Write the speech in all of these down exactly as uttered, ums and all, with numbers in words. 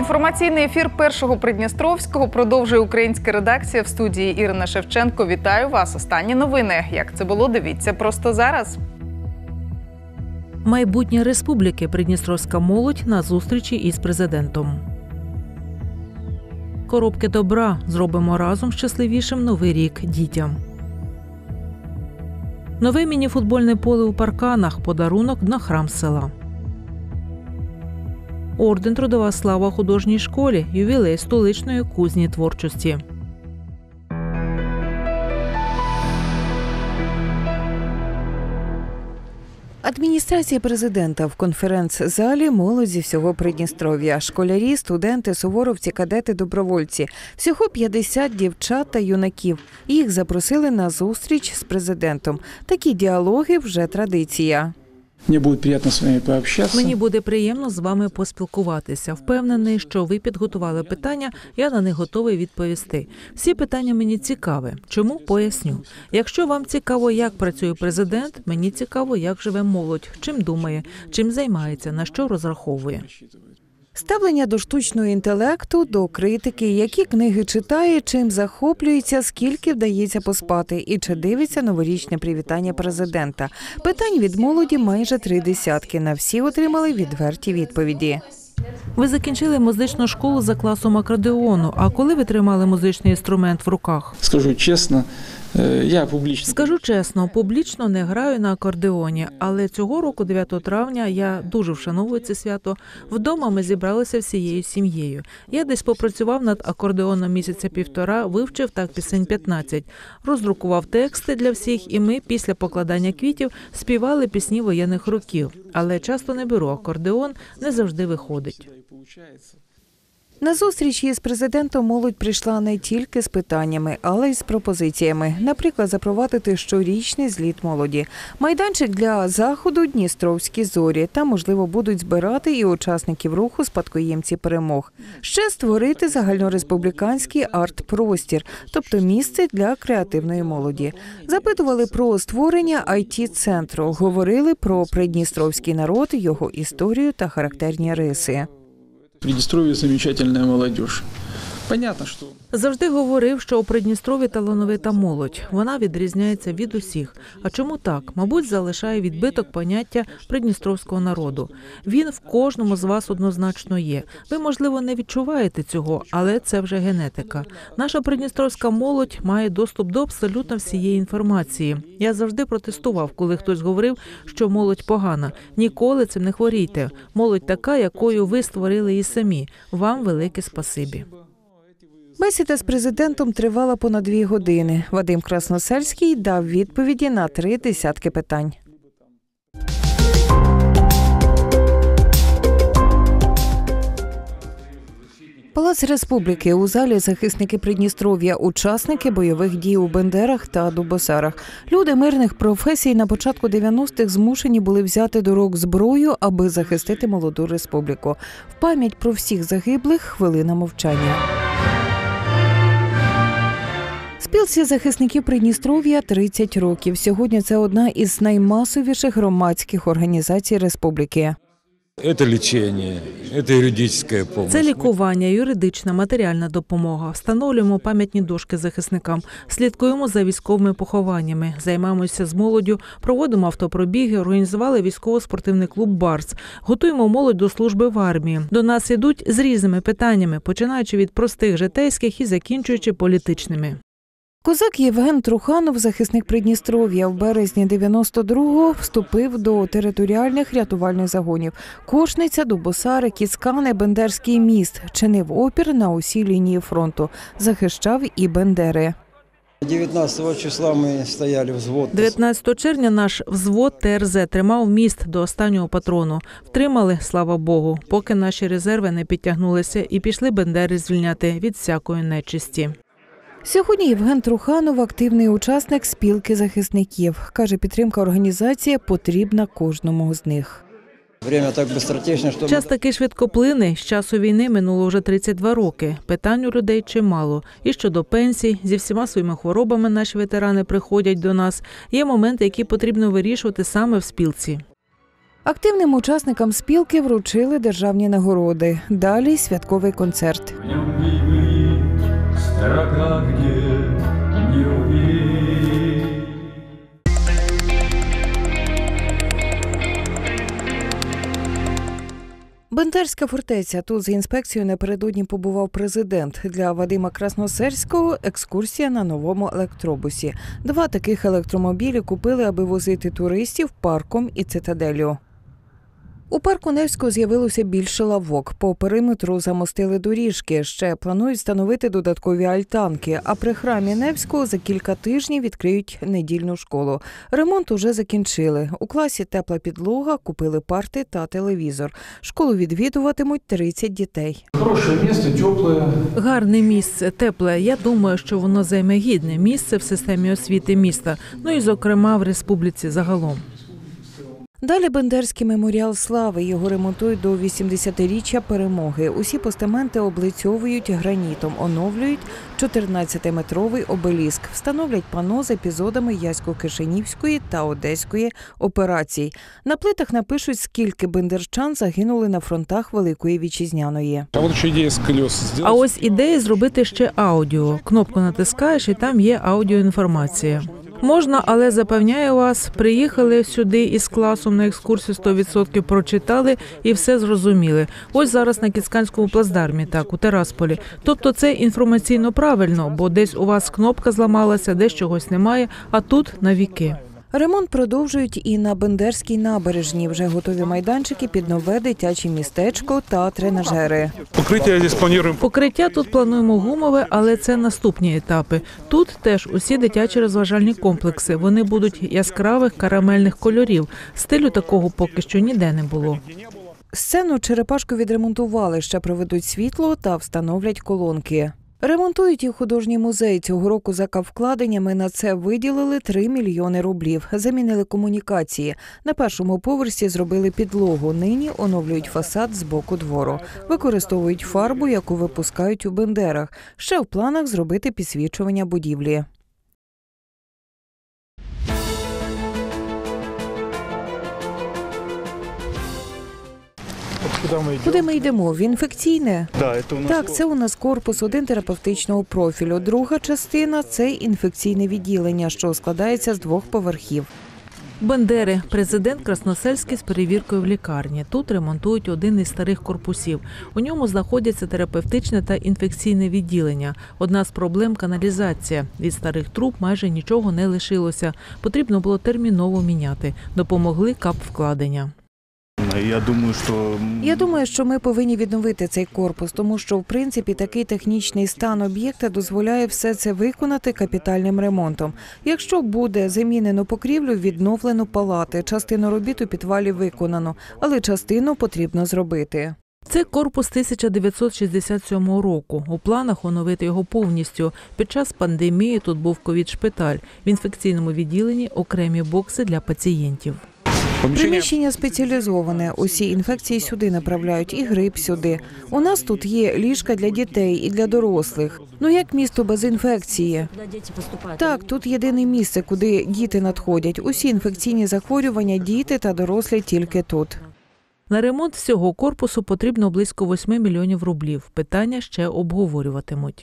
Інформаційний ефір Першого Придністровського продовжує українська редакція. В студії Ірина Шевченко. Вітаю вас. Останні новини. Як це було, дивіться просто зараз. Майбутнє республіки. Придністровська молодь на зустрічі із президентом. Коробки добра. Зробимо разом щасливішим Новий рік дітям. Нове міні-футбольне поле у Парканах. Подарунок на храм села. Орден «Трудова слава» художній школі. Ювілей столичної кузні творчості. Адміністрація президента в конференц-залі молодь зі всього Придністров'я. Школярі, студенти, суворовці, кадети, добровольці. Всього п'ятдесят дівчат та юнаків. Їх запросили на зустріч з президентом. Такі діалоги вже традиція. Мені буде приємно з вами пообщатися. Мені буде приємно з вами поспілкуватися. Впевнений, що ви підготували питання, я на них готовий відповісти. Всі питання мені цікаві. Чому? Поясню. Якщо вам цікаво, як працює президент, мені цікаво, як живе молодь, чим думає, чим займається, на що розраховує. Ставлення до штучного інтелекту, до критики, які книги читає, чим захоплюється, скільки вдається поспати і чи дивиться новорічне привітання президента. Питань від молоді майже три десятки. На всі отримали відверті відповіді. Ви закінчили музичну школу за класом акордеону. А коли ви тримали музичний інструмент в руках? Скажу чесно, я публічно... Скажу чесно, публічно не граю на акордеоні, але цього року, дев'ятого травня, я дуже вшановую це свято. Вдома ми зібралися всією сім'єю. Я десь попрацював над акордеоном місяця півтора, вивчив так пісень п'ятнадцять, роздрукував тексти для всіх, і ми після покладання квітів співали пісні воєнних років. Але часто не беру акордеон, не завжди виходить. На зустріч із президентом молодь прийшла не тільки з питаннями, але й з пропозиціями. Наприклад, запровадити щорічний зліт молоді. Майданчик для заходу «Дністровські зорі». Там, можливо, будуть збирати і учасників руху «Спадкоємці перемог». Ще створити загальнореспубліканський арт-простір, тобто місце для креативної молоді. Запитували про створення ай ті-центру, говорили про придністровський народ, його історію та характерні риси. В Придністров'ї замечательна молодіж. Понятно, що... Завжди говорив, що у Придністров'ї талановита молодь. Вона відрізняється від усіх. А чому так? Мабуть, залишає відбиток поняття придністровського народу. Він в кожному з вас однозначно є. Ви, можливо, не відчуваєте цього, але це вже генетика. Наша придністровська молодь має доступ до абсолютно всієї інформації. Я завжди протестував, коли хтось говорив, що молодь погана. Ніколи цим не хворійте. Молодь така, якою ви створили її самі. Вам велике спасибі. Бесіда з президентом тривала понад дві години. Вадим Красносельський дав відповіді на три десятки питань. Палац Республіки. У залі захисники Придністров'я, учасники бойових дій у Бендерах та Дубосарах. Люди мирних професій на початку дев'яностих змушені були взяти до рук зброю, аби захистити молоду республіку. В пам'ять про всіх загиблих хвилина мовчання. Спілці захисників Придністров'я тридцять років. Сьогодні це одна із наймасовіших громадських організацій республіки. Це лікування, це юридична допомога. Це лікування, юридична, матеріальна допомога. Встановлюємо пам'ятні дошки захисникам, слідкуємо за військовими похованнями, займаємося з молоддю, проводимо автопробіги, організували військово-спортивний клуб «Барс», готуємо молодь до служби в армії. До нас йдуть з різними питаннями, починаючи від простих житейських і закінчуючи політичними. Козак Євген Труханов, захисник Придністров'я, в березні дев'яносто другого вступив до територіальних рятувальних загонів. Кошниця, Дубосари, Кіцкани, Бендерський міст. Чинив опір на усій лінії фронту. Захищав і Бендери. дев'ятнадцятого числа ми стояли взвод. дев'ятнадцятого червня наш взвод Те Ер Зет тримав міст до останнього патрону. Втримали, слава Богу, поки наші резерви не підтягнулися і пішли Бендери звільняти від всякої нечисті. Сьогодні Євген Труханов – активний учасник спілки захисників. Каже, підтримка організації потрібна кожному з них. Час такий швидкоплинний. З часу війни минуло вже тридцять два роки. Питань у людей чимало. І щодо пенсій, зі всіма своїми хворобами наші ветерани приходять до нас. Є моменти, які потрібно вирішувати саме в спілці. Активним учасникам спілки вручили державні нагороди. Далі святковий концерт. В нем видны строка, где не убить. Бендерська фортеця. Тут з інспекцією напередодні побував президент. Для Вадима Красносельського екскурсія на новому електробусі. Два таких електромобілі купили, аби возити туристів парком і цитаделлю. У парку Невського з'явилося більше лавок. По периметру замостили доріжки. Ще планують встановити додаткові альтанки. А при храмі Невського за кілька тижнів відкриють недільну школу. Ремонт уже закінчили. У класі тепла підлога, купили парти та телевізор. Школу відвідуватимуть тридцять дітей. Хорошее место, теплое. Гарне місце, тепле. Я думаю, що воно займе гідне місце в системі освіти міста, ну і, зокрема, в республіці загалом. Далі Бендерський меморіал слави. Його ремонтують до вісімдесятиріччя перемоги. Усі постаменти облицьовують гранітом, оновлюють чотирнадцятиметровий обеліск. Встановлять панно з епізодами Ясько-Кишинівської та Одеської операцій. На плитах напишуть, скільки бендерчан загинули на фронтах Великої Вітчизняної. А вот еще идея с колес. А ось ідея зробити ще аудіо. Кнопку натискаєш і там є аудіоінформація. Можна, але запевняю вас, приїхали сюди із класом на екскурсію, сто відсотків прочитали і все зрозуміли. Ось зараз на Кіцканському плацдармі, так, у Терасполі. Тобто це інформаційно правильно, бо десь у вас кнопка зламалася, десь чогось немає, а тут навіки. Ремонт продовжують і на Бендерській набережній. Вже готові майданчики під нове дитяче містечко та тренажери. Покрытие здесь планируем. Покриття тут плануємо гумове, але це наступні етапи. Тут теж усі дитячі розважальні комплекси. Вони будуть яскравих карамельних кольорів. Стилю такого поки що ніде не було. Сцену Черепашку відремонтували, ще проведуть світло та встановлять колонки. Ремонтують і художній музей. Цього року за капвкладеннями на це виділили три мільйони рублів. Замінили комунікації. На першому поверсі зробили підлогу. Нині оновлюють фасад з боку двору. Використовують фарбу, яку випускають у Бендерах. Ще в планах зробити підсвічування будівлі. Куда мы идем? Куди ми йдемо? В інфекційне? Да, это у нас. Так, це у нас корпус один терапевтичного профілю. Друга частина – це інфекційне відділення, що складається з двох поверхів. Бендери. Президент Красносельський з перевіркою в лікарні. Тут ремонтують один із старих корпусів. У ньому знаходяться терапевтичне та інфекційне відділення. Одна з проблем – каналізація. Від старих труб майже нічого не лишилося. Потрібно було терміново міняти. Допомогли капвкладення. Я думаю, що Я думаю, що ми повинні відновити цей корпус, тому що, в принципі, такий технічний стан об'єкта дозволяє все це виконати капітальним ремонтом. Якщо буде замінено покрівлю, відновлено палати, частину робіт у підвалі виконано, але частину потрібно зробити. Це корпус тисяча дев'ятсот шістдесят сьомого року. У планах оновити його повністю. Під час пандемії тут був ковід-шпиталь. В інфекційному відділенні окремі бокси для пацієнтів. Приміщення спеціалізоване. Усі інфекції сюди направляють, і грип сюди. У нас тут є ліжка для дітей і для дорослих. Ну як місто без інфекції? Так, тут єдине місце, куди діти надходять. Усі інфекційні захворювання, діти та дорослі тільки тут. На ремонт всього корпусу потрібно близько восьми мільйонів рублів. Питання ще обговорюватимуть.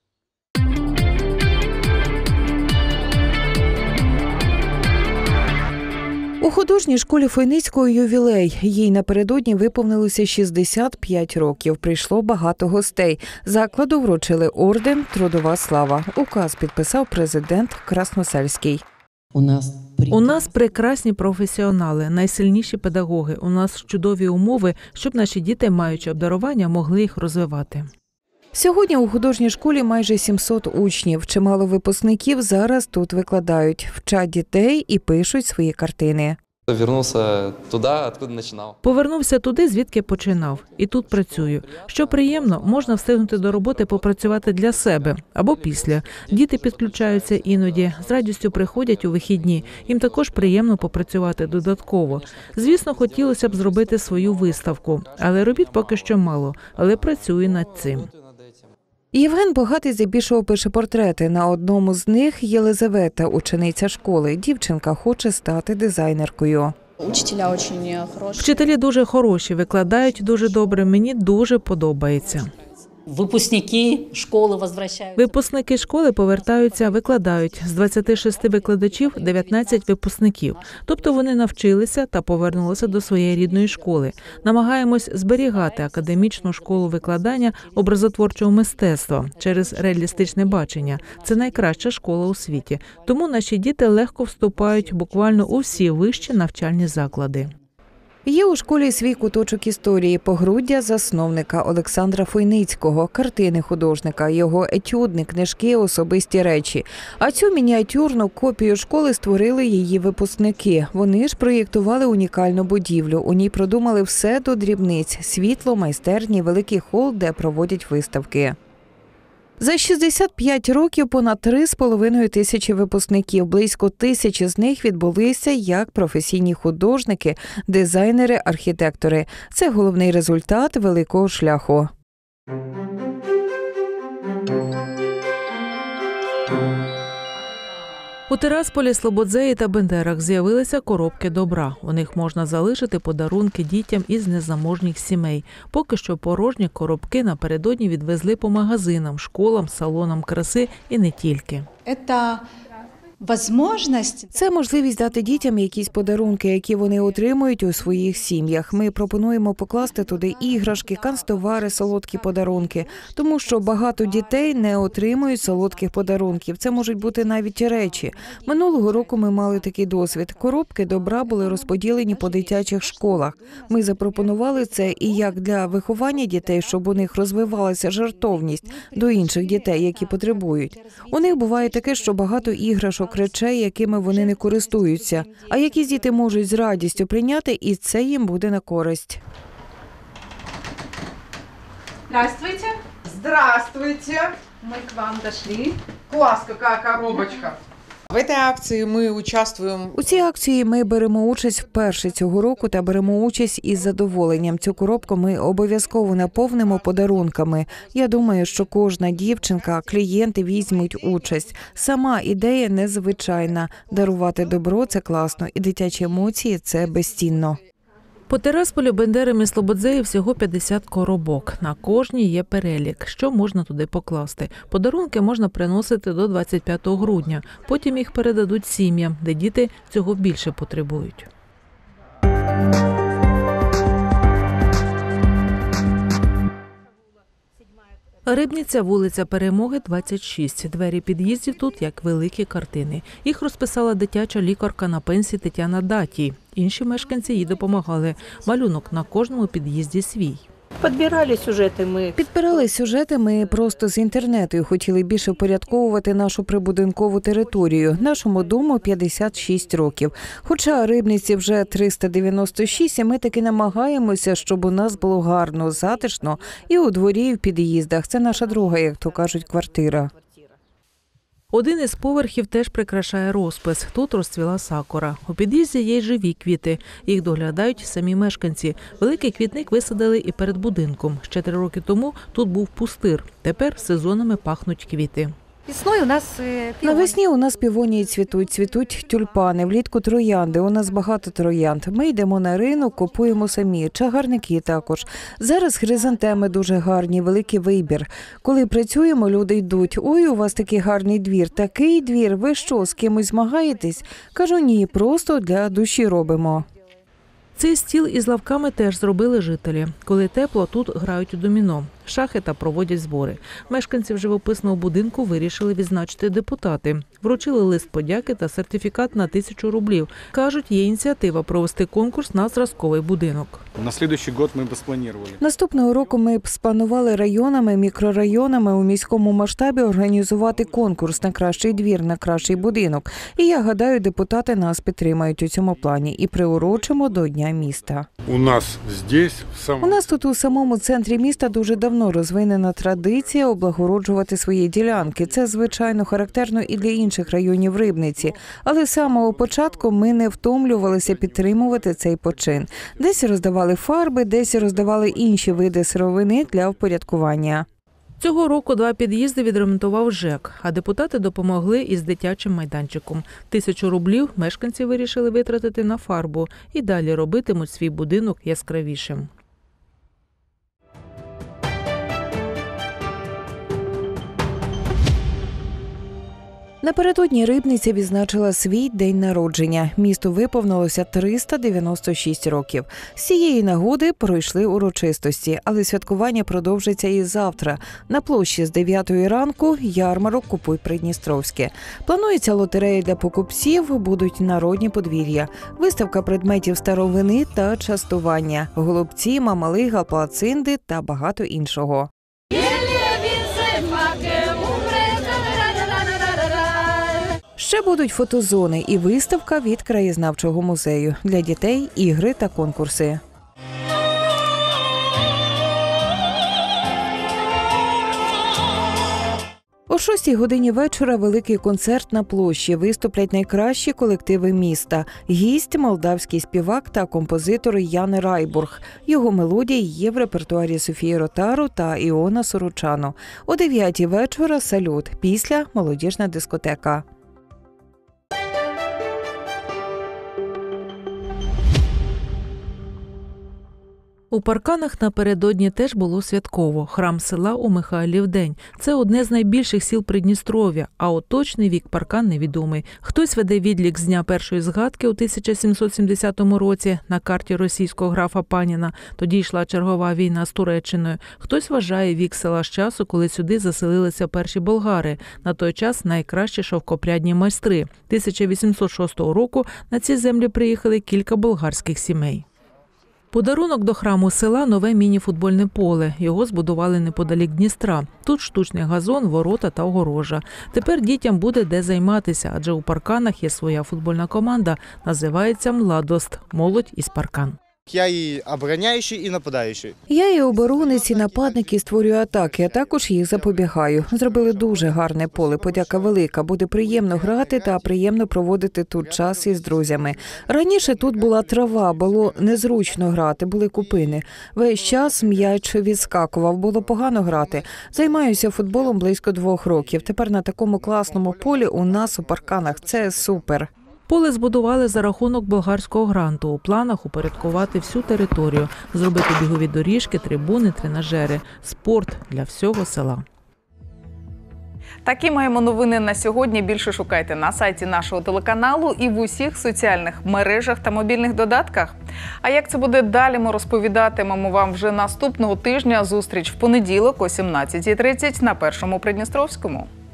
У художній школі Фойницького ювілей. Їй напередодні виповнилося шістдесят п'ять років. Прийшло багато гостей. Закладу вручили орден «Трудова слава». Указ підписав президент Красносельський. У нас У нас прекрасні професіонали, найсильніші педагоги. У нас чудові умови, щоб наші діти, маючи обдарування, могли їх розвивати. Сьогодні у художній школі майже сімсот учнів. Чимало випускників зараз тут викладають, вчать дітей і пишуть свої картини. Вернувся туди, откуда починав. Повернувся туди, звідки починав. І тут працюю. Що приємно, можна встигнути до роботи попрацювати для себе або після. Діти підключаються іноді, з радістю приходять у вихідні. Їм також приємно попрацювати додатково. Звісно, хотілося б зробити свою виставку, але робіт поки що мало, але працюю над цим. Євген Богатий здебільшого пише портрети. На одному з них Єлизавета, учениця школи. Дівчинка хоче стати дизайнеркою. Учителя очень хороші. Вчителі дуже хороші, викладають дуже добре, мені дуже подобається. Випускники школи возвращаються. Випускники школи повертаються, викладають. З двадцяти шести викладачів – дев'ятнадцять випускників. Тобто вони навчилися та повернулися до своєї рідної школи. Намагаємось зберігати академічну школу викладання образотворчого мистецтва через реалістичне бачення. Це найкраща школа у світі. Тому наші діти легко вступають буквально у всі вищі навчальні заклади. Є у школі свій куточок історії, погруддя засновника Олександра Фойницького, картини художника, його етюдни, книжки, особисті речі. А цю мініатюрну копію школи створили її випускники. Вони ж проєктували унікальну будівлю. У ній продумали все до дрібниць – світло, майстерні, великий хол, де проводять виставки. За шістдесят п'ять років понад три з половиною тисячі випускників. Близько тисячі з них відбулися як професійні художники, дизайнери, архітектори. Це головний результат великого шляху. У Тирасполі, Слободзеї та Бендерах з'явилися коробки добра. У них можна залишити подарунки дітям із незаможних сімей. Поки що порожні коробки напередодні відвезли по магазинам, школам, салонам краси і не тільки. Це Це можливість дати дітям якісь подарунки, які вони отримують у своїх сім'ях. Ми пропонуємо покласти туди іграшки, канцтовари, солодкі подарунки. Тому що багато дітей не отримують солодких подарунків. Це можуть бути навіть речі. Минулого року ми мали такий досвід. Коробки добра були розподілені по дитячих школах. Ми запропонували це і як для виховання дітей, щоб у них розвивалася жертовність до інших дітей, які потребують. У них буває таке, що багато іграшок, речей, якими вони не користуються, а якісь діти можуть з радістю прийняти, і це їм буде на користь. Здравствуйте. Здравствуйте. Мы к вам дошли. Класс, какая коробочка. В этой акции мы участвуем. У цій акції ми беремо участь вперше цього року та беремо участь із задоволенням. Цю коробку ми обов'язково наповнимо подарунками. Я думаю, що кожна дівчинка, клієнти візьмуть участь. Сама ідея незвичайна. Дарувати добро – це класно, і дитячі емоції – це безцінно. По Тирасполю, Бендерам і Слободзеї всього п'ятдесят коробок. На кожній є перелік, що можна туди покласти. Подарунки можна приносити до двадцять п'ятого грудня. Потім їх передадуть сім'ям, де діти цього більше потребують. Рибниця, вулиця Перемоги, двадцять шість. Двері під'їздів тут як великі картини. Їх розписала дитяча лікарка на пенсії Тетяна Датій. Інші мешканці їй допомагали. Малюнок на кожному під'їзді свій. Підбирали сюжети ми. Підбирали сюжети ми просто з інтернету і хотіли більше впорядковувати нашу прибудинкову територію. Нашому дому п'ятдесят шість років. Хоча Рибниці вже триста дев'яносто шість, і ми таки намагаємося, щоб у нас було гарно, затишно і у дворі, і в під'їздах. Це наша друга, як то кажуть, квартира. Один із поверхів теж прикрашає розпис. Тут розцвіла сакура. У під'їзді є й живі квіти. Їх доглядають самі мешканці. Великий квітник висадили і перед будинком. Ще три роки тому тут був пустир. Тепер сезонами пахнуть квіти. Весною у нас Навесні у нас півонії цвітуть, цвітуть тюльпани, влітку троянди. У нас багато троянд. Ми йдемо на ринок, купуємо самі, чагарники також. Зараз хризантеми дуже гарні, великий вибір. Коли працюємо, люди йдуть: "Ой, у вас такий гарний двір, такий двір, ви що, з кимось змагаєтесь?" Кажу: "Ні, просто для душі робимо". Цей стіл із лавками теж зробили жителі. Коли тепло, тут грають у доміно, шахи та проводять збори. Мешканців живописного будинку вирішили відзначити депутати. Вручили лист подяки та сертифікат на тисячу рублів. Кажуть, є ініціатива провести конкурс на зразковий будинок. На слідуючий год ми б спланували. Наступного року ми б спланували районами, мікрорайонами у міському масштабі організувати конкурс на кращий двір, на кращий будинок. І я гадаю, депутати нас підтримають у цьому плані і приурочимо до Дня міста. У нас здесь, в самому... У нас тут у самому центрі міста дуже давно розвинена традиція облагороджувати свої ділянки. Це, звичайно, характерно і для інших районів Рибниці. Але з самого початку ми не втомлювалися підтримувати цей почин. Десь роздавали фарби, десь роздавали інші види сировини для впорядкування. Цього року два під'їзди відремонтував ЖЕК, а депутати допомогли із дитячим майданчиком. Тисячу рублів мешканці вирішили витратити на фарбу і далі робитимуть свій будинок яскравішим. Напередодні Рибниця відзначила свій день народження. Місту виповнилося триста дев'яносто шість років. З цієї нагоди пройшли урочистості, але святкування продовжиться і завтра. На площі з дев'ятої ранку ярмарок «Купуй Придністровське». Планується лотерея для покупців, будуть народні подвір'я, виставка предметів старовини та частування, голубці, мамалига, плацинди та багато іншого. Ще будуть фотозони і виставка від краєзнавчого музею. Для дітей – ігри та конкурси. О шостій годині вечора великий концерт на площі. Виступлять найкращі колективи міста. Гість – молдавський співак та композитор Ян Райбург. Його мелодії є в репертуарі Софії Ротару та Іона Сорочану. О дев'ятій вечора – салют. Після – молодіжна дискотека. У Парканах напередодні теж було святково. Храм села у Михайлів день. Це одне з найбільших сіл Придністров'я, а от точний вік Паркан невідомий. Хтось веде відлік з дня першої згадки у тисяча сімсот сімдесятому році на карті російського графа Паніна. Тоді йшла чергова війна з Туреччиною. Хтось вважає вік села з часу, коли сюди заселилися перші болгари. На той час найкращі шовкопрядні майстри. тисяча вісімсот шостого року на ці землі приїхали кілька болгарських сімей. Подарунок до храму села – нове міні-футбольне поле. Його збудували неподалік Дністра. Тут штучний газон, ворота та огорожа. Тепер дітям буде де займатися, адже у Парканах є своя футбольна команда. Називається «Младост» – молодь із Паркан. Я і обороняючий, і нападаючий. Я і оборонець, і нападник, і створюю атаки, а також їх запобігаю. Зробили дуже гарне поле, подяка велика. Буде приємно грати та приємно проводити тут час із друзями. Раніше тут була трава, було незручно грати, були купини. Весь час м'яч відскакував, було погано грати. Займаюся футболом близько двох років. Тепер на такому класному полі у нас у Парканах. Це супер. Поле збудували за рахунок болгарського гранту. У планах упорядкувати всю територію, зробити бігові доріжки, трибуни, тренажери, спорт для всього села. Такі маємо новини на сьогодні. Більше шукайте на сайті нашого телеканалу і в усіх соціальних мережах та мобільних додатках. А як це буде далі, ми розповідатимемо вам вже наступного тижня. Зустріч в понеділок о сімнадцятій тридцять на Першому Придністровському.